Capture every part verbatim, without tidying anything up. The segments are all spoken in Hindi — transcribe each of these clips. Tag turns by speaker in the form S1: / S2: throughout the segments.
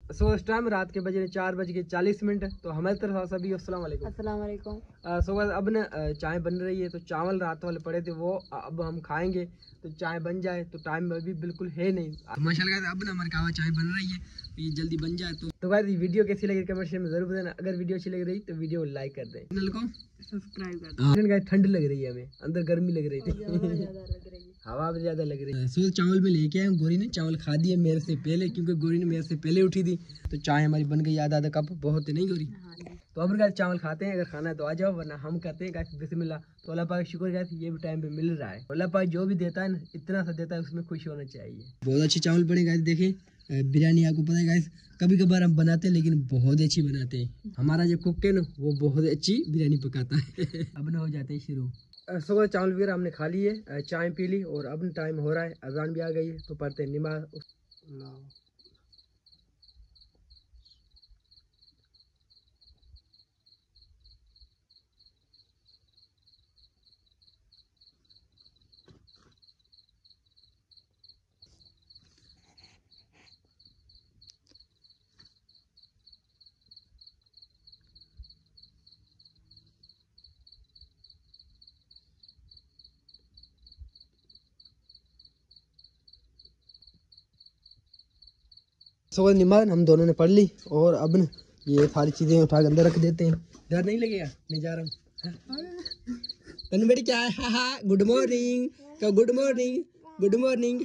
S1: सो इस टाइम रात के बजे चार बज के चालीस मिनट तो हमारी तरफ से सभी अस्सलाम वालेकुम।
S2: अस्सलाम वालेकुम।
S1: सो अब न चाय बन रही है, तो चावल रात वाले पड़े थे वो अब हम खाएंगे, तो चाय बन जाए तो टाइम अभी बिल्कुल है नहीं। तो माशाल्लाह अब ना हमारे कहा चाय बन रही है, तो ये जल्दी बन जाए। तो तो गाइस वीडियो कैसी लगी कमेंट में जरूर बताना। अगर वीडियो अच्छी लग रही तो वीडियो लाइक कर दें, चैनल को
S2: सब्सक्राइब कर दें।
S1: ठंड लग रही है, हमें अंदर गर्मी लग रही थी, हवा भी ज्यादा लग रही है। सो चावल में लेके आए, गोरी ने चावल खा दिए मेरे से पहले, क्योंकि गोरी ने मेरे से पहले उठी थी। तो चाय हमारी बन गई आधा आधा कप, बहुत नहीं गोरी। तो अब गाइस चावल खाते हैं, अगर खाना है तो आ जाओ, वरना हम करते हैं गाइस बिस्मिल्लाह। तो अल्लाह पाक शुक्र गाइस ये भी टाइम पे मिल रहा है। अल्लाह पाक जो भी देता है ना, इतना सा देता है, उसमें खुश होना चाहिए। बहुत अच्छे चावल बने गाइस। देखें बिरयानी आपको पता है गाइस, कभी कभार हम बनाते हैं लेकिन बहुत अच्छी बनाते हैं। हमारा जो कुक है ना वो बहुत अच्छी बिरयानी पकाता है। अब ना हो जाते हैं शुरू। सुबह चावल वगैरह हमने खा लिए, चाय पी ली, और अब टाइम हो रहा है, अजान भी आ गई है, तो पढ़ते हैं नमाज। सुबह नमाज हम दोनों ने पढ़ ली, और अब न ये सारी चीजें उठा के अंदर रख देते हैं। डर नहीं लगेगा, मैं जा रहा हूँ। तनु बेटी क्या है? हा हा गुड मॉर्निंग, का गुड मॉर्निंग, गुड मॉर्निंग।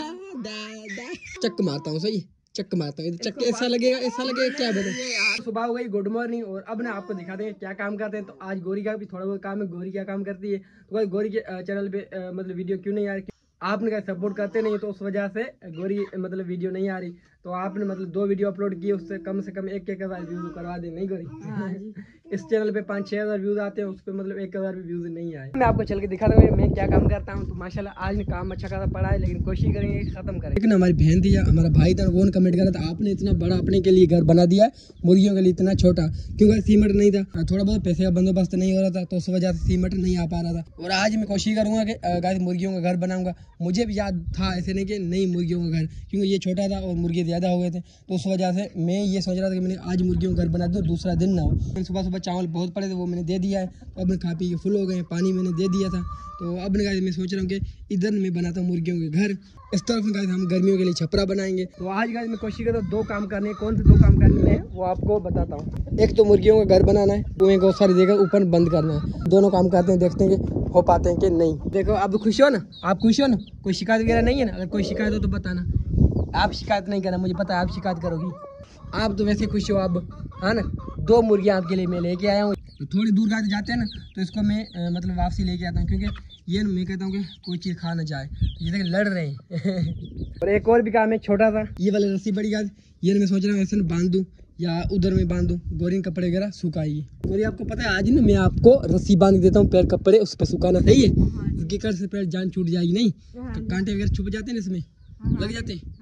S1: चक्क मारता हूँ, सही चक्क मारता हूँ, चक्के ऐसा लगेगा, ऐसा लगेगा क्या बता। सुबह हो गई, गुड मॉर्निंग, और अब ना आपको दिखाते हैं क्या काम करते हैं। तो आज गोरी का भी थोड़ा बहुत काम है। गोरी क्या काम करती है, तो गोरी के चैनल पे मतलब वीडियो क्यों नहीं आ रही, आपने क्या सपोर्ट करते नहीं, तो उस वजह से गोरी मतलब वीडियो नहीं आ रही। तो आपने मतलब दो वीडियो अपलोड किए, उससे कम से कम एक एक हज़ार व्यूज करवा दे, नहीं गोरी? इस चैनल पे पाँच छः हज़ार व्यूज आते हैं, उस पर मतलब एक हज़ार भी व्यूज नहीं आए। मैं आपको चल के दिखा दूंगा मैं क्या काम करता हूँ। तो माशाल्लाह आज ने काम अच्छा खासा पड़ा है, लेकिन कोशिश करेंगे खत्म करें। लेकिन हमारी बहन थी, हमारा भाई था, वो कमेंट कर रहा था आपने इतना बड़ा अपने के लिए घर बना दिया, मुर्गियों के लिए इतना छोटा, क्योंकि सीमेंट नहीं था, थोड़ा बहुत पैसे का बंदोबस्त नहीं हो रहा था, तो उस वजह से सीमेंट नहीं आ पा रहा था। और आज मैं कोशिश करूंगा कि गाइस मुर्गियों का घर बनाऊंगा। मुझे भी याद था ऐसे नहीं कि नहीं मुर्गियों का घर, क्योंकि ये छोटा था और मुर्गे ज़्यादा हो गए थे, तो उस वजह से मैं ये सोच रहा था कि मैंने आज मुर्गियों का घर बना दूँ, दूसरा दिन ना हो। सुबह सुबह चावल बहुत पड़े थे, वो मैंने दे दिया है। तो अब मैं खा पी के फुल हो गए, पानी मैंने दे दिया था। तो अब मैं सोच रहा हूँ कि इधर मैं बनाता हूँ मुर्गियों के घर, इस तरफ गाइस हम गर्मियों के लिए छपरा बनाएंगे। तो आज गाइस मैं कोशिश करता हूँ दो काम करने, कौन से दो काम करने हैं वो आपको बताता हूँ। एक तो मुर्गियों का घर बनाना है, कुएं को सारी जगह ऊपर बंद करना है। दोनों काम करते हैं, देखते हैं कि हो पाते हैं कि नहीं। देखो अब खुश हो ना, आप खुश हो ना, कोई शिकायत वगैरह नहीं है ना? अगर कोई शिकायत हो तो बताना। आप शिकायत नहीं करना, मुझे पता है आप शिकायत करोगी। आप तो वैसे खुश हो अब, है ना? दो मुर्गियाँ आपके लिए मैं लेके आया हूँ। तो थोड़ी दूर गाड़ी जाते हैं ना, तो इसको मैं आ, मतलब वापसी लेके आता हूँ, क्योंकि ये मैं कहता हूँ कि कोई चीज़ खा ना जाए, तो ये लड़ रहे हैं। और एक और भी काम है छोटा सा, ये वाली रस्सी बड़ी गाज, ये मैं सोच रहा हूँ ऐसे बांध दूँ या उधर में बांध दूँ, गोरी कपड़े वगैरह सुखाइए। गोरी आपको पता है आज ना मैं आपको रस्सी बांध देता हूँ, पैर कपड़े उस पर सुखाना, सही है? इसके कर से पैर जान छूट जाएगी नहीं, कांटे वगैरह छुप जाते हैं इसमें, लग जाते हैं।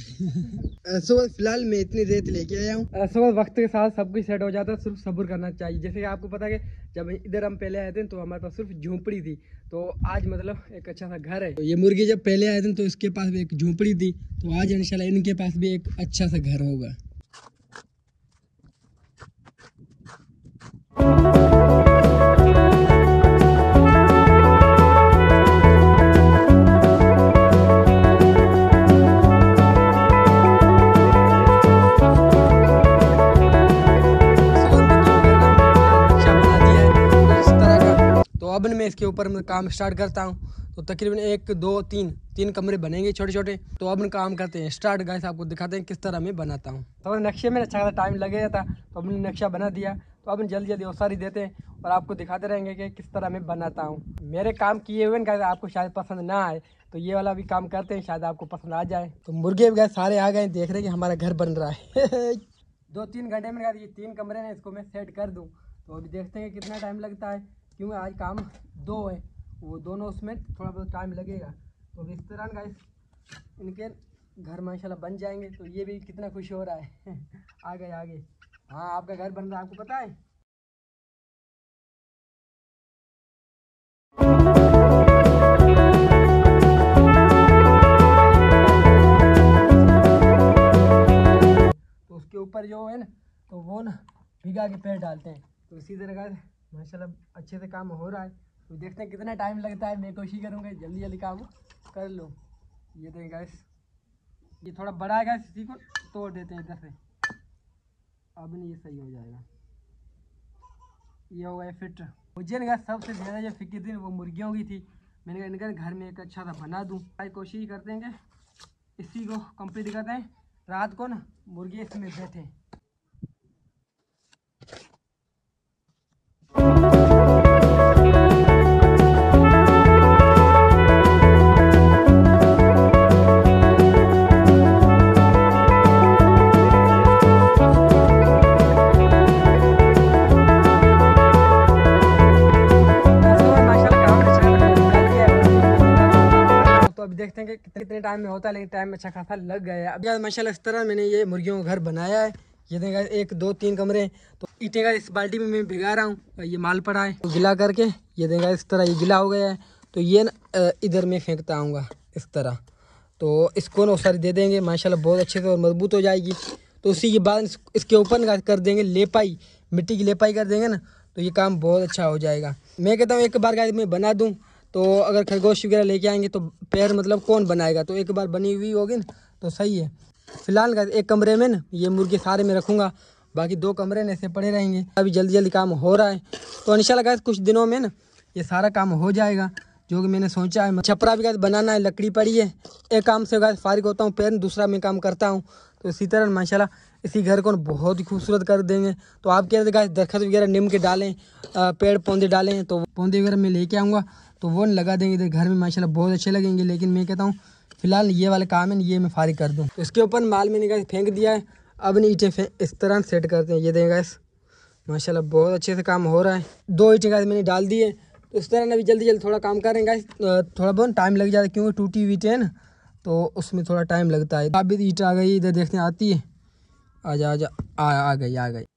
S1: सुबह फिलहाल मैं इतनी रेत लेके आया हूँ। सुबह वक्त के साथ सब कुछ सेट हो जाता है, सिर्फ सब्र करना चाहिए। जैसे कि आपको पता है कि जब इधर हम पहले आए थे तो हमारे पास सिर्फ झोंपड़ी थी, तो आज मतलब एक अच्छा सा घर है। तो ये मुर्गी जब पहले आए थे तो इसके पास भी एक झोंपड़ी थी, तो आज इंशाल्लाह इनके पास भी एक अच्छा सा घर होगा। अब मैं इसके ऊपर मैं काम स्टार्ट करता हूँ। तो तकरीबन एक दो तीन तीन कमरे बनेंगे छोटे छोटे। तो अब काम करते हैं स्टार्ट गाइस, आपको दिखाते हैं किस तरह मैं बनाता हूँ। तो नक्शे में अच्छा खासा टाइम लगेगा था, तो हमने नक्शा बना दिया। तो अब जल्दी जल्दी ओसारी देते हैं और आपको दिखाते रहेंगे कि किस तरह मैं बनाता हूँ। मेरे काम किए हुए गाइस आपको शायद पसंद ना आए, तो ये वाला भी काम करते हैं, शायद आपको पसंद आ जाए। तो मुर्गे गाइस सारे आ गए, देख रहे हैं कि हमारा घर बन रहा है। दो तीन घंटे में ये तीन कमरे हैं, इसको मैं सेट कर दूँ। तो अभी देखते हैं कितना टाइम लगता है, क्योंकि आज काम दो है, वो दोनों उसमें थोड़ा बहुत टाइम लगेगा। तो इस तरह गाइस इनके घर माशाल्लाह बन जाएंगे। तो ये भी कितना खुश हो रहा है। आगे आगे हाँ आपका घर बन रहा है, आपको पता है। तो उसके ऊपर जो है ना तो वो ना भिगा के पेड़ डालते हैं। तो इसी तरह का माशाल्लाह अच्छे से काम हो रहा है। तो देखते हैं कितना टाइम लगता है। मैं कोशिश करूँगा जल्दी जल्दी काम कर लूँ। ये देखें गैस, ये थोड़ा बड़ा है गैस, इसी को तोड़ देते हैं इधर से। अब नहीं, ये सही हो जाएगा। ये हो गया फिट। मुझे ना सबसे ज़्यादा जो फिक्र थी वो मुर्गियों की थी। मैंने कहा इनका घर में एक अच्छा सा बना दूँ। कोशिश करते हैं कि इसी को कंप्लीट करते हैं। रात को ना मुर्गी इसमें बैठे। देखते हैं कि कितने कितने टाइम में होता है, लेकिन टाइम अच्छा खासा लग गया है। अब यार माशाल्लाह इस तरह मैंने ये मुर्गियों का घर बनाया है। ये देखा एक दो तीन कमरे। तो ईंटें का इस बाल्टी में मैं भिगा रहा हूँ। ये माल पड़ा है तो गिला करके ये देखा इस तरह ये गिला हो गया है। तो ये ना इधर में फेंकता आऊँगा इस तरह। तो इसको ना सारी दे देंगे माशाल्लाह बहुत अच्छे से और मजबूत हो जाएगी। तो उसी के बाद इसके ऊपर कर देंगे लेपाई, मिट्टी की लेपाई कर देंगे ना तो ये काम बहुत अच्छा हो जाएगा। मैं कहता हूँ एक बार गाय मैं बना दूँ तो अगर खरगोश वगैरह लेके आएंगे तो पैर मतलब कौन बनाएगा। तो एक बार बनी हुई होगी ना तो सही है। फिलहाल गाइस एक कमरे में ना ये मुर्गे सारे में रखूँगा, बाकी दो कमरे ना ऐसे पड़े रहेंगे। अभी जल्दी जल्दी काम हो रहा है तो इंशाल्लाह गाइस कुछ दिनों में ना ये सारा काम हो जाएगा जो कि मैंने सोचा है। छपरा भी गाइस बनाना है, लकड़ी पड़ी है। एक काम से गाइस फारिग होता हूँ, पैर दूसरा में काम करता हूँ। तो इसी तरह माशाल्लाह इसी घर को बहुत ही खूबसूरत कर देंगे। तो आप कह रहे थे गाइस दरख्त वगैरह नीम के डालें, पेड़ पौधे डालें, तो पौधे वगैरह मैं लेके आऊँगा तो वो लगा देंगे इधर घर में माशाल्लाह बहुत अच्छे लगेंगे। लेकिन मैं कहता हूँ फिलहाल ये वाला काम है ये मैं फारिग कर दूँ। तो इसके ऊपर माल मैंने गाइस फेंक दिया है। अब ईंटें इस तरह सेट करते हैं। ये देंगे गाइस माशाल्लाह बहुत अच्छे से काम हो रहा है। दो ईंटें गाइस मैंने डाल दी है। तो इस तरह अभी जल्दी जल्दी थोड़ा काम करेंगे गाइस। थोड़ा बहुत टाइम लग जाता है क्योंकि टूटी हुई ईंटें है ना तो उसमें थोड़ा टाइम लगता है। अब भी ईंट आ गई, इधर देखने आती है। आजा आजा आ आ गई आ गई।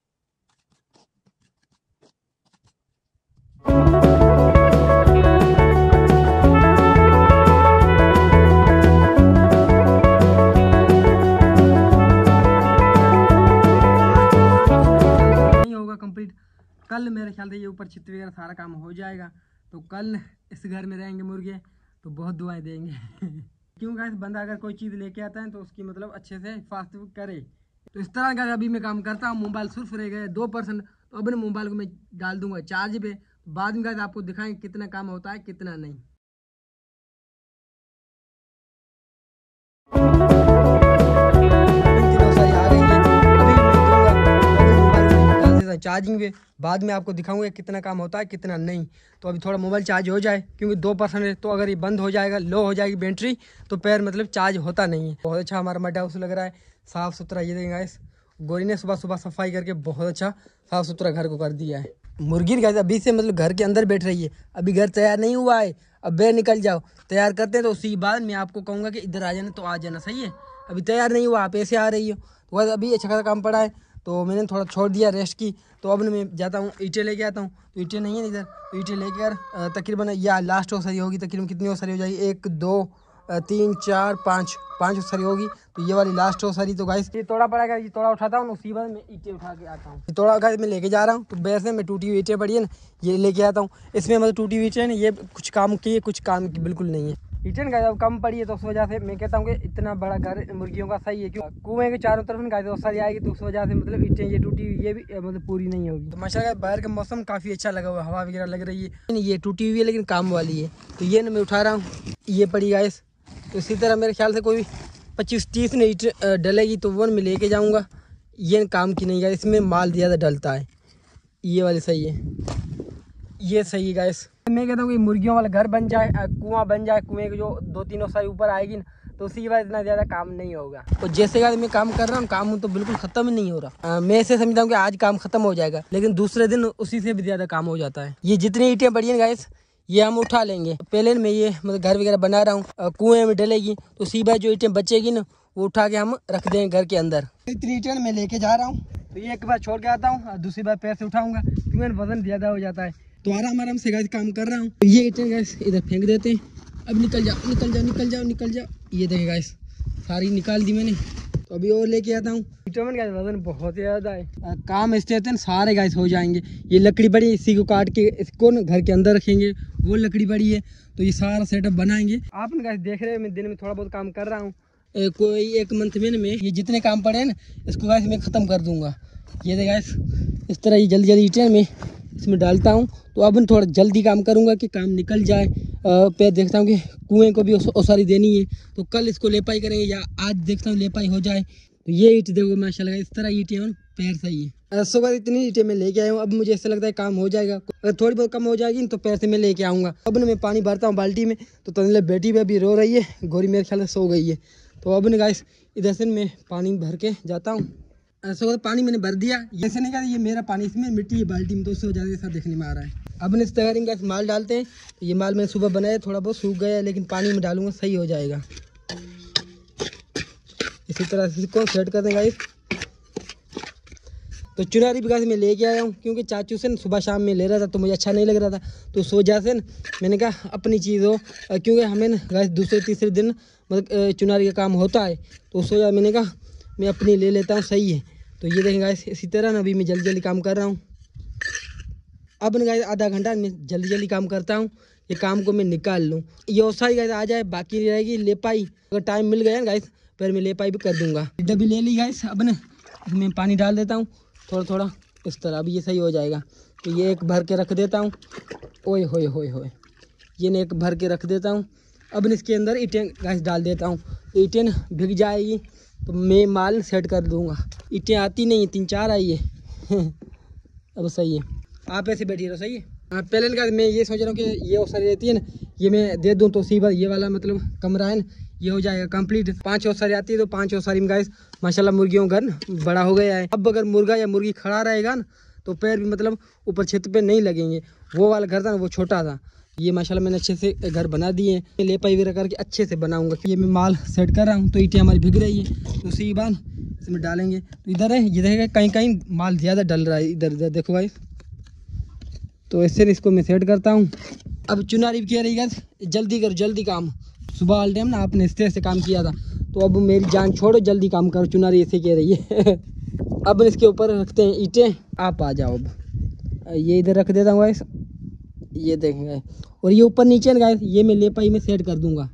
S1: कल मेरे ख्याल से ये ऊपर छत वगैरह सारा काम हो जाएगा। तो कल इस घर में रहेंगे मुर्गे तो बहुत दुआएं देंगे क्यों गाइस बंदा अगर कोई चीज़ लेके आता है तो उसकी मतलब अच्छे से हिफाजत करे। तो इस तरह का अभी मैं काम करता हूँ। मोबाइल सिर्फ रह गए दो परसेंट तो अब मोबाइल को मैं डाल दूंगा चार्ज पे। बाद में गाइस आपको दिखाएंगे कितना काम होता है कितना नहीं। चार्जिंग पे बाद में आपको दिखाऊंगा कितना काम होता है कितना नहीं। तो अभी थोड़ा मोबाइल चार्ज हो जाए क्योंकि दो परसेंट है। तो अगर ये बंद हो जाएगा, लो हो जाएगी बैटरी तो पैर मतलब चार्ज होता नहीं है। बहुत अच्छा हमारा मड हाउस लग रहा है, साफ़ सुथरा। ये देंगे गाइस गोरी ने सुबह सुबह सफाई करके बहुत अच्छा साफ़ सुथरा घर को कर दिया है। मुर्गी गाइस अभी से मतलब घर के अंदर बैठ रही है, अभी घर तैयार नहीं हुआ है। अब बाहर निकल जाओ, तैयार करते हैं तो उसी बाद मैं आपको कहूँगा कि इधर आ जाना तो आ जाना। सही है, अभी तैयार नहीं हुआ, आप ऐसे आ रही हो। तो बस अभी अच्छा खासा काम पड़ा है तो मैंने थोड़ा छोड़ दिया रेस्ट की। तो अब मैं जाता हूँ ईंटें लेके आता हूँ। तो ईंटें नहीं है इधर, तो ईंटें लेकर तकरीबन या लास्ट ओसरी होगी। तकरीबन कितनी ओसरी हो जाएगी, एक दो तीन चार पाँच पाँच ओसरी होगी। तो ये वाली लास्ट ओसरी। तो गाइस ये तोड़ा पड़ेगा, ये तोड़ा उठाता हूँ उसी बाद मैं ईंटें उठा के आता हूँ। ये तोड़ा गाइस मैं लेके जा रहा हूँ। तो वैसे मैं टूटी हुई ईंटें पड़ी है ना ये लेके आता हूँ। इसमें मतलब टूटी हुई ईंटें है ना ये कुछ काम की है कुछ काम की बिल्कुल नहीं है। ईंटें गाइस अब कम पड़ी है तो उस वजह से मैं कहता हूँ कि इतना बड़ा घर मुर्गियों का सही है। क्यों कुएं के चारों तरफ गाइस ओसरी आएगी तो उस वजह से मतलब ईंटें ये टूटी हुई ये भी मतलब पूरी नहीं होगी। तो माशाल्लाह बाहर का मौसम काफ़ी अच्छा लगा हुआ है, हवा वगैरह लग रही है। ये टूटी हुई है लेकिन काम वाली है। तो ये ना मैं उठा रहा हूँ, ये पड़ी गाइस। तो इसी तरह मेरे ख्याल से कोई पच्चीस तीस ने ईंट डलेगी तो वो मैं लेके जाऊँगा। ये काम की नहीं गाइस, इसमें माल ज़्यादा डलता है। ये वाली सही है, ये सही है गाइस। मैं कहता हूँ कि मुर्गियों वाला घर बन जाए, कुआं बन जाए, कुएं के जो दो तीन ओसरी ऊपर आएगी ना तो उसी के बाद इतना ज़्यादा काम नहीं होगा। तो जैसे गाइस मैं काम कर रहा हूँ काम तो बिल्कुल ख़त्म ही नहीं हो रहा। आ, मैं ऐसे समझता हूँ कि आज काम ख़त्म हो जाएगा लेकिन दूसरे दिन उसी से भी ज़्यादा काम हो जाता है। ये जितनी ईंटें पड़ी हैं गाइस ये हम उठा लेंगे। पहले मैं ये मतलब घर वगैरह बना रहा हूँ, कुएं में डलेगी तो उसी बार जो ईंटें बचेगी ना वो उठा के हम रख देंगे घर के अंदर। इतनी ईंटें मैं लेके जा रहा हूँ तो ये एक बार छोड़ के आता हूँ और दूसरी बार पैर से उठाऊंगा क्योंकि वजन ज़्यादा हो जाता है। तो आराम आराम से गाइस काम कर रहा हूँ। तो ये ईंटें गाइस इधर फेंक देते हैं। अब निकल जाओ निकल जाओ निकल जाओ निकल जाओ। ये देखें गाइस सारी निकाल दी मैंने। तो तो अभी और लेके आता हूँ। विटामिन गाइस वजन बहुत ज़्यादा है, आ, काम ऐसे होते हैं सारे गाइस हो जाएंगे। ये लकड़ी बड़ी, इसी को काट के इसको न घर के अंदर रखेंगे। वो लकड़ी बड़ी है तो ये सारा सेटअप बनाएंगे। आप गाइस देख रहे हैं मैं दिन में थोड़ा बहुत काम कर रहा हूँ। कोई एक मंथ में में ये जितने काम पड़े हैं ना इसको गाइस मैं ख़त्म कर दूँगा। ये देख गाइस इस तरह ये जल्दी जल्दी ईंटें मैं इसमें डालता हूँ। तो अब थोड़ा जल्दी काम करूँगा कि काम निकल जाए। पे देखता हूँ कि कुएं को भी ओसारी देनी है तो कल इसको लेपाई करेंगे या आज देखता हूँ लेपाई हो जाए। तो ये ईंट देखो माशाल्लाह इस तरह ईंटें हैं पैर सही है। सुबह इतनी ईंटें मैं लेके आया हूँ। अब मुझे ऐसा लगता है काम हो जाएगा। अगर थोड़ी बहुत कम हो जाएगी तो पैर से मैं लेके आऊँगा। अब ना मैं पानी भरता हूँ बाल्टी में। तो तनिले बेटी भी अभी रो रही है, गोरी मेरे ख्याल से सो गई है। तो अब ना गाइस इधर से मैं पानी भर के जाता हूँ। ऐसा पानी मैंने भर दिया। ये से नहीं कहा ये मेरा पानी, इसमें मिट्टी है बाल्टी में तो उससे ज़्यादा ऐसा देखने में आ रहा है। अब इस तैयारी में माल डालते हैं। तो ये माल मैंने सुबह बनाया, थोड़ा बहुत सूख गया है लेकिन पानी में डालूंगा सही हो जाएगा। इसी तरह से इसको सेट कर देंगे गाइस। तो चुनारी भी गाइस मैं लेके आया हूँ क्योंकि चाचू से सुबह शाम में ले रहा था तो मुझे अच्छा नहीं लग रहा था। तो सोचा से मैंने कहा अपनी चीज़ हो, क्योंकि हमें गाइस दूसरे तीसरे दिन मतलब चुनारी का काम होता है। तो सोचा मैंने कहा मैं अपनी ले लेता हूँ, सही है। तो ये देखें गाइस इसी तरह ना अभी मैं जल्दी जल्दी काम कर रहा हूँ। अब ना गाइस आधा घंटा मैं जल्दी जल्दी काम करता हूँ, ये काम को मैं निकाल लूँ। ये ओसाई गाइस आ जाए, बाकी रहेगी लेपाई। अगर टाइम मिल गया ना गाइस फिर मैं लेपाई भी कर दूँगा। डब्बी ले ली गाइस। अब ना इसमें पानी डाल देता हूँ थोड़ा थोड़ा इस तरह, अभी ये सही हो जाएगा। तो ये एक भर के रख देता हूँ। ओए होए होए होए ये ने एक भर के रख देता हूँ। अब इसके अंदर ईंटें गाइस डाल देता हूँ। ईंटें भीग जाएगी तो मैं माल सेट कर दूँगा। ईंटें आती नहीं, तीन चार आई है अब सही है। आप ऐसे बैठिए रहो, सही है। पहले का मैं ये सोच रहा हूँ कि ये ओसारी रहती है ना, ये मैं दे दूँ तो सीधा ये वाला मतलब कमरा है ना ये हो जाएगा कंप्लीट। पांच ओसारी आती है तो पांच ओसारी में गाइस माशाल्लाह मुर्गियों का घर बड़ा हो गया है। अब अगर मुर्गा या मुर्गी खड़ा रहेगा ना तो पैर भी मतलब ऊपर छत पे नहीं लगेंगे। वो वाला घर था ना वो छोटा था। ये माशाल्लाह मैंने अच्छे से घर बना दिए हैं। लेपाई वगैरह करके अच्छे से बनाऊंगा। ये मैं माल सेट कर रहा हूँ। तो ईंटें हमारी भीग रही है तो उसी बार इसमें डालेंगे। तो इधर है ये देखेगा कहीं कहीं माल ज़्यादा डल रहा है, इधर इधर देखो भाई। तो ऐसे इसको मैं सेट करता हूँ। अब चुनारी भी कह रही है जल्दी कर जल्दी काम। सुबह वाले टाइम ना आपने इस तरह से काम किया था तो अब मेरी जान छोड़ो जल्दी काम करो, चुनारी ऐसे कह रही है। अब इसके ऊपर रखते हैं ईंटें। आप आ जाओ। अब ये इधर रख देता हूँ गाइस, ये देखेंगे। और ये ऊपर नीचे ना गाइस ये मैं लेपाई में सेट कर दूंगा।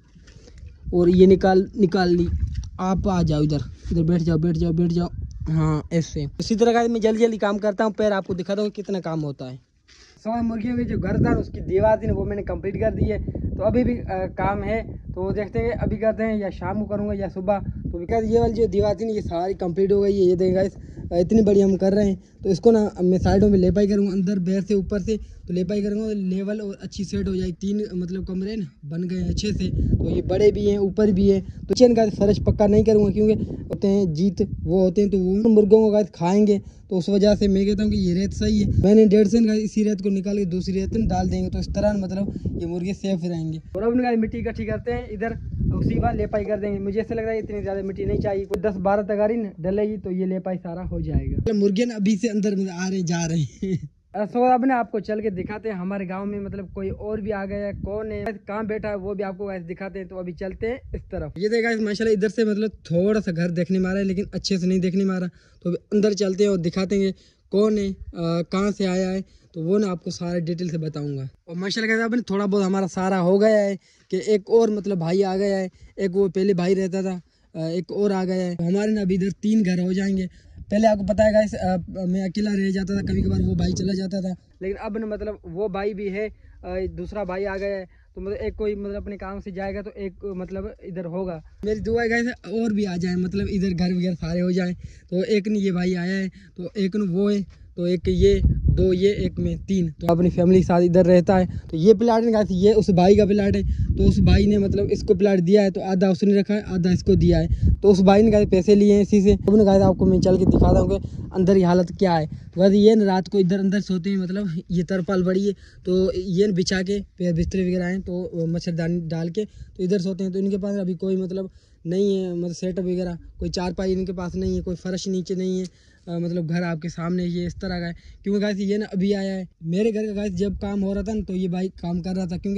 S1: और ये निकाल निकाल ली। आप आ जाओ इधर इधर बैठ जाओ बैठ जाओ बैठ जाओ। हाँ ऐसे इसी तरह गाइस मैं जल्दी जल्दी काम करता हूँ। पैर आपको दिखाता हूँ कितना काम होता है। सौ मुर्गियों की जो घर था उसकी दीवार थी वो मैंने कंप्लीट कर दी है। तो अभी भी आ, काम है तो वो देखते हैं अभी करते हैं या शाम को करूँगा या सुबह। तो बिकॉज ये वाली जो दीवार थी ना ये सारी कंप्लीट हो गई है। ये देखेगा इस इतनी बड़ी हम कर रहे हैं तो इसको ना मैं साइडों में लेपाई करूँगा, अंदर बैर से ऊपर से तो लेपाई करूँगा तो लेवल और अच्छी सेट हो जाएगी। तीन मतलब कमरे ना बन गए हैं अच्छे से। तो ये बड़े भी हैं ऊपर भी है। तो किचन का फर्श पक्का नहीं करूँगा क्योंकि होते हैं जीत वो होते हैं तो वो मुर्गों को गाइस खाएंगे। तो उस वजह से मैं कहता हूँ कि ये रेत सही है। मैंने डेढ़ से इसी रेत को निकाल के दूसरी रेत में डाल देंगे तो इस तरह मतलब ये मुर्गे सेफ रहेंगे। और अब गाइस मिट्टी इकट्ठी करते हैं इधर, उसी बार लेपाई कर देंगे। मुझे ऐसा लग रहा है इतनी ज़्यादा मिट्टी नहीं चाहिए, कोई दस बारह तगारी डलेगी तो ये लेपाई सारा हो जाएगा। मुर्गे ना अभी से अंदर आ रहे जा रहे हैं। सो अब ना आपको चल के दिखाते हैं हमारे गांव में मतलब कोई और भी आ गया है, कौन है कहाँ बैठा है वो भी आपको ऐसे दिखाते हैं। तो अभी चलते हैं इस तरफ। ये देखा माशाल्लाह इधर से मतलब थोड़ा सा घर देखने में आ रहा है लेकिन अच्छे से नहीं देखने में आ रहा। तो अंदर चलते हैं और दिखाते हैं कौन है कहाँ से आया है। तो वो ना आपको सारे डिटेल से बताऊंगा। और माशाल्लाह अब थोड़ा बहुत हमारा सारा हो गया है कि एक और मतलब भाई आ गया है। एक वो पहले भाई रहता था, एक और आ गया है। हमारे ना अभी इधर तीन घर हो जाएंगे। पहले आपको पता है गाइस मैं अकेला रह जाता था, कभी कभार वो भाई चला जाता था। लेकिन अब ना मतलब वो भाई भी है, दूसरा भाई आ गया है। तो मतलब एक कोई मतलब अपने काम से जाएगा तो एक मतलब इधर होगा। मेरी दुआ है गाइस और भी आ जाए मतलब इधर घर वगैरह सारे हो जाए। तो एक ने ये भाई आया है तो एक ने वो है तो एक ये दो ये एक में तीन। तो अपनी फैमिली के साथ इधर रहता है। तो ये प्लाट है गाइस ये उस भाई का प्लाट है। तो उस भाई ने मतलब इसको प्लाट दिया है तो आधा उसने रखा है आधा इसको दिया है। तो उस भाई ने गाइस पैसे लिए हैं इसी से। अब ना गाइस आपको मैं चल के दिखाता हूँ कि अंदर की हालत क्या है। तो गाइस ये ना रात को इधर अंदर सोते हैं मतलब ये तरपाल बड़ी है तो ये बिछा के पैर बिस्तरे वगैरह हैं तो मच्छरदानी डाल के तो इधर सोते हैं। तो इनके पास अभी कोई मतलब नहीं है मतलब सेटअप वगैरह, कोई चारपाई इनके पास नहीं है, कोई फर्श नीचे नहीं है। आ, मतलब घर आपके सामने ये इस तरह का है क्योंकि गाइस ये ना अभी आया है। मेरे घर का गाइस जब काम हो रहा था ना तो ये भाई काम कर रहा था क्योंकि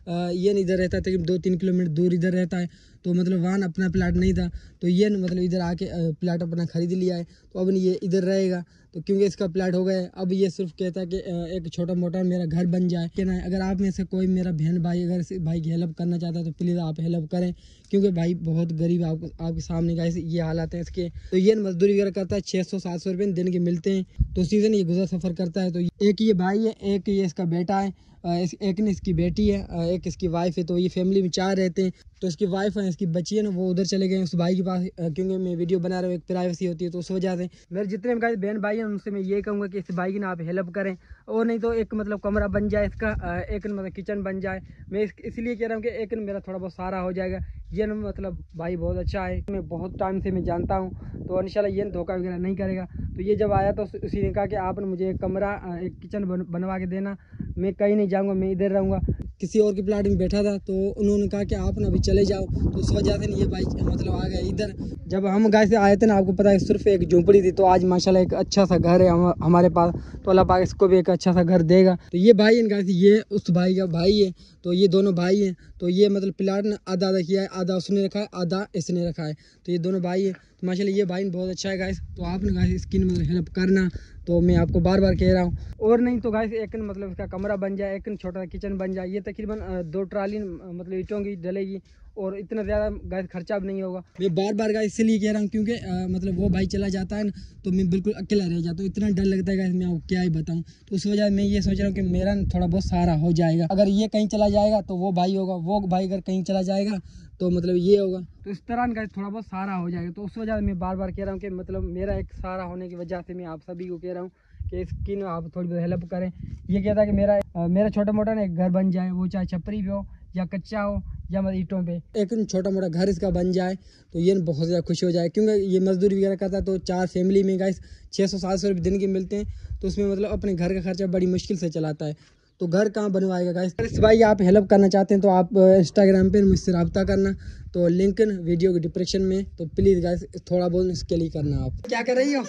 S1: ये इधर रहता है तकरीबन दो तीन किलोमीटर दूर इधर रहता है, तो मतलब वहाँ अपना प्लाट नहीं था, तो ये मतलब इधर आके प्लाट अपना खरीद लिया है। तो अब ये इधर रहेगा, तो क्योंकि इसका प्लाट हो गया है, अब ये सिर्फ कहता है कि एक छोटा मोटा मेरा घर बन जाए। क्या ना, अगर आप में से कोई मेरा बहन भाई अगर इस भाई की हेल्प करना चाहता है तो प्लीज़ आप हेल्प करें, क्योंकि भाई बहुत गरीब आपको आपके सामने का ये हालात हैं इसके। तो ये मजदूरी वगैरह करता है, छः सौ सात सौ रुपये दिन के मिलते हैं, तो सीज़न ये गुजर सफ़र करता है। तो एक ये भाई है, एक ये इसका बेटा है, एक ने इसकी बेटी है, एक इसकी वाइफ है। तो ये फैमिली में चार रहते हैं। तो इसकी वाइफ है, इसकी बच्ची है ना, वो उधर चले गए उस भाई के पास, क्योंकि मैं वीडियो बना रहा हूँ, एक प्राइवेसी होती है, तो उस वजह से मेरे जितने भी बहन भाई हैं उनसे मैं ये कहूँगा कि इस भाई की ना आप हेल्प करें, और नहीं तो एक मतलब कमरा बन जाए इसका, एक मतलब किचन बन जाए। मैं इस, इसलिए कह रहा हूँ कि एक मेरा थोड़ा बहुत सहारा हो जाएगा। ये ना मतलब भाई बहुत अच्छा है, मैं बहुत टाइम से मैं जानता हूँ, तो इंशाल्लाह ये धोखा वगैरह नहीं करेगा। तो ये जब आया तो उसी ने कहा कि आपने मुझे एक कमरा एक किचन बन, बनवा के देना, मैं कहीं नहीं जाऊँगा, मैं इधर रहूँगा। किसी और के प्लाट में बैठा था, तो उन्होंने कहा कि आप ना अभी चले जाओ, तो उस वजह से ये भाई मतलब आ गया इधर। जब हम गाय से आए थे ना, आपको पता है सिर्फ एक झोंपड़ी थी, तो आज माशाल्लाह एक अच्छा सा घर है हम, हमारे पास, तो अल्लाह पाक इसको भी एक अच्छा सा घर देगा। तो ये भाई है गाय से, ये उस भाई का भाई है, तो ये दोनों भाई हैं। तो ये मतलब प्लाट ने आधा आधा किया है, आधा उसने रखा है, आधा इसने रखा है, तो ये दोनों भाई है। तो माशाल्लाह ये भाई बहुत अच्छा है गाइस, तो आपने गाइस इसकी मतलब हेल्प करना, तो मैं आपको बार बार कह रहा हूँ। और नहीं तो गाइस एक मतलब इसका कमरा बन जाए, एक छोटा किचन बन जाए, ये तकरीबन दो ट्राली मतलब ईंटों की डलेगी, और इतना ज़्यादा गाइस खर्चा भी नहीं होगा। मैं बार बार गाइस इसलिए कह रहा हूँ क्योंकि आ, मतलब वो भाई चला जाता है ना, तो मैं बिल्कुल अकेला रह जाता हूँ, इतना डर लगता है गाइस, मैं आपको क्या ही बताऊँ। तो उस वजह मैं ये सोच रहा हूँ कि मेरा थोड़ा बहुत सहारा हो जाएगा। अगर ये कहीं चला जाएगा तो वो भाई होगा, वो भाई अगर कहीं चला जाएगा तो मतलब ये होगा, तो इस तरह गाइस थोड़ा बहुत सहारा हो जाएगा। तो उस वजह से मैं बार बार कह रहा हूँ कि मतलब मेरा एक सहारा होने की वजह से मैं आप सभी को कह रहा हूँ कि इसकी ना आप थोड़ी बहुत हेल्प करें। ये कहता है कि मेरा आ, मेरा छोटा मोटा ना एक घर बन जाए, वो चाहे छपरी पे हो या कच्चा हो या मतलब ईंटों पे, एक छोटा मोटा घर इसका बन जाए, तो ये बहुत ज़्यादा खुश हो जाए। क्योंकि ये मजदूरी वगैरह करता है, तो चार फैमिली में गाइस छः सौ सात सौ रुपये दिन के मिलते हैं, तो उसमें मतलब अपने घर का खर्चा बड़ी मुश्किल से चलाता है। तो घर कहाँ बनवाएगा गाइस। इस भाई आप हेल्प करना चाहते हैं तो आप इंस्टाग्राम पे मुझसे रब्ता करना, तो लिंक वीडियो के डिस्क्रिप्शन में, तो प्लीज़ गाइस थोड़ा बहुत इसके लिए करना। आप क्या कर रही हो?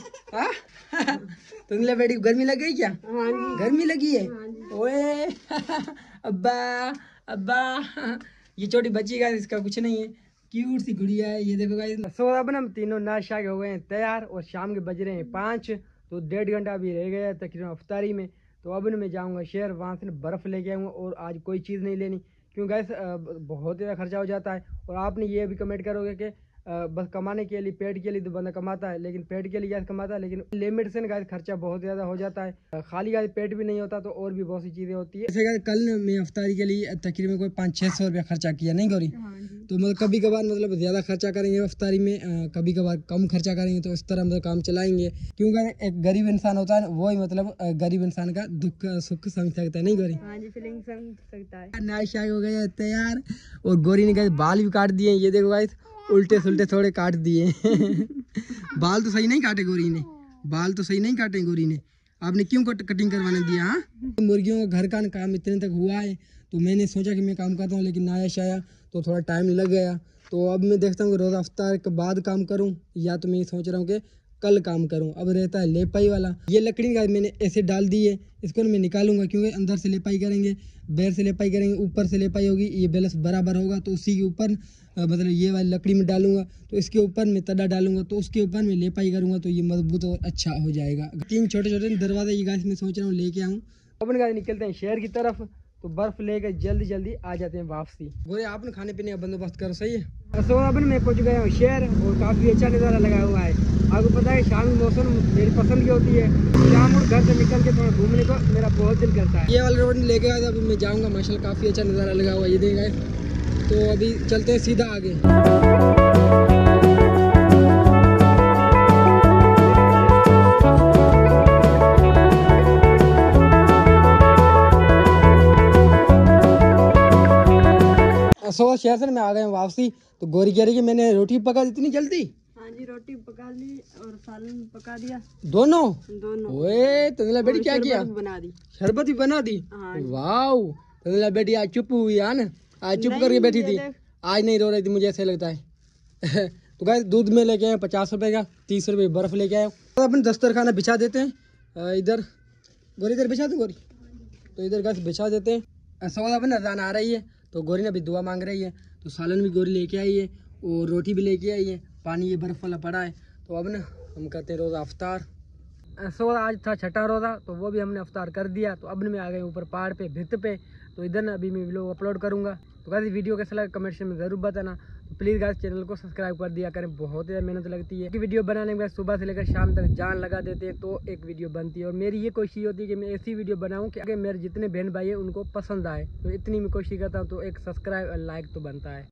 S1: तुमने बेटी गर्मी लग गई क्या? गर्मी लगी है? ओए अब्बा अब्बा, ये छोटी बच्ची गाइस, इसका कुछ नहीं है, क्यूट सी गुड़िया है। ये देखो गाइस, सो अब ना हम तीनों नाश्ता के हो गए हैं तैयार, और शाम के बज रहे हैं पाँच, तो डेढ़ घंटा अभी रह गया है तकरीबन अफ्तारी में। तो अब मैं जाऊंगा शहर, वहाँ से बर्फ़ लेके आऊँगा, और आज कोई चीज़ नहीं लेनी, क्योंकि गैस बहुत ज़्यादा खर्चा हो जाता है। और आपने ये भी कमेंट करोगे कि बस कमाने के लिए, पेट के लिए तो बंदा कमाता है, लेकिन पेट के लिए गैस कमाता है, लेकिन लिमिट से गैस खर्चा बहुत ज़्यादा हो जाता है। खाली गैस पेट भी नहीं होता, तो और भी बहुत सी चीज़ें होती है। जैसे कल मैं अफ्तारी के लिए तकरीबन कोई पाँच छः सौ रुपया खर्चा किया, नहीं गौरी? तो मतलब कभी कभार मतलब ज़्यादा खर्चा करेंगे अफ्तारी में, कभी कभार कम खर्चा करेंगे, तो इस तरह मतलब काम चलाएंगे। क्योंकि एक गरीब इंसान होता है, वही मतलब गरीब इंसान का दुख सुख समझ सकता है, नहीं गौरी?
S2: हाँ जी, फीलिंग समझ सकता है।
S1: नाश्ता हो गया तैयार, और गौरी ने गाइस बाल भी काट दिए, ये देखो गाइस उल्टे सुल्टे थोड़े काट दिए। बाल तो सही नहीं काटे गौरी ने, बाल तो सही नहीं काटे गौरी ने। आपने क्यों कट, कटिंग करवाने दिया? हाँ, मुर्गियों का घर का काम इतने तक हुआ है, तो मैंने सोचा कि मैं काम करता हूँ, लेकिन नायश आया तो थोड़ा टाइम लग गया। तो अब मैं देखता हूँ कि रोज़ा अफ्तार के बाद काम करूँ, या तो मैं सोच रहा हूँ कि कल काम करूँ। अब रहता है लेपाई वाला, ये लकड़ी का मैंने ऐसे डाल दी है, इसको मैं निकालूंगा, क्योंकि अंदर से लेपाई करेंगे, बैर से लेपाई करेंगे, ऊपर से लेपाई होगी, ये बैलेंस बराबर होगा, तो उसी के ऊपर मतलब ये वाली लकड़ी में डालूंगा, तो इसके ऊपर मैं तड़ा डालूंगा, तो उसके ऊपर मैं लेपाई करूंगा, तो ये मजबूत और अच्छा हो जाएगा। तीन छोटे छोटे दरवाजे ये गाइस मैं सोच रहा हूँ लेके आऊँ। अपन गाइस निकलते हैं शहर की तरफ, तो बर्फ लेकर जल्दी जल्दी आ जाते हैं वापसी। बोले आपने खाने पीने का बंदोबस्त करो, सही है। तो अब मैं पहुंच गया हूँ शहर, और काफ़ी अच्छा नज़ारा लगा हुआ है। आपको पता है शाम की मौसम मेरी पसंद की होती है, शाम और घर से निकल के थोड़ा घूमने को मेरा बहुत दिल करता है। ये वाला रोड लेके आया था, अभी मैं जाऊँगा, माशाल्लाह काफ़ी अच्छा नज़ारा लगा हुआ है, ये देखेगा। तो अभी चलते हैं सीधा आगे। सो शहर से मैं आ गए वापसी, तो गोरी कह रही कि मैंने रोटी पका दी इतनी जल्दी।
S2: हाँ जी, रोटी पका ली और सालन पका दिया,
S1: दोनों
S2: दोनों।
S1: ओए तंदला बेटी क्या किया?
S2: बना दी,
S1: शरबत भी बना दी।
S2: हाँ।
S1: वाओ, तंदला बेटी आज चुप हुई है ना, आज चुप करके बैठी थी, आज नहीं रो रही थी, मुझे ऐसा लगता है। तो गाइस दूध में लेके आए पचास रुपए का, तीस रुपए बर्फ लेके आए। तो अपन दस्तरखाना बिछा देते हैं इधर, गोरी इधर बिछा दूँ गोरी, तो इधर गाइस बिछा देते हैं। सवाल अपन अजान आ रही है, तो गोरी ने अभी दुआ मांग रही है, तो सालन भी गोरी लेके आई है और रोटी भी लेके आई है, पानी ये बर्फ़ वाला पड़ा है। तो अब ना हम करते हैं रोज़ा अफ्तार। सो आज था छठा रोज़ा, तो वो भी हमने अफ्तार कर दिया। तो अब मैं आ गए ऊपर पहाड़ पे भित्त पे, तो इधर ना अभी मैं व्लॉग अपलोड करूँगा। तो गाइस वीडियो कैसा लगा कमेंट में ज़रूर बताना। तो प्लीज़ गाइस चैनल को सब्सक्राइब कर दिया करें, बहुत ज़्यादा मेहनत लगती है कि वीडियो बनाने में सुबह से लेकर शाम तक जान लगा देते हैं तो एक वीडियो बनती है। और मेरी ये कोशिश होती है कि मैं ऐसी वीडियो बनाऊँ कि अगर मेरे जितने बहन भाई हैं उनको पसंद आए, तो इतनी मैं कोशिश करता हूँ। तो एक सब्सक्राइब और लाइक तो बनता है।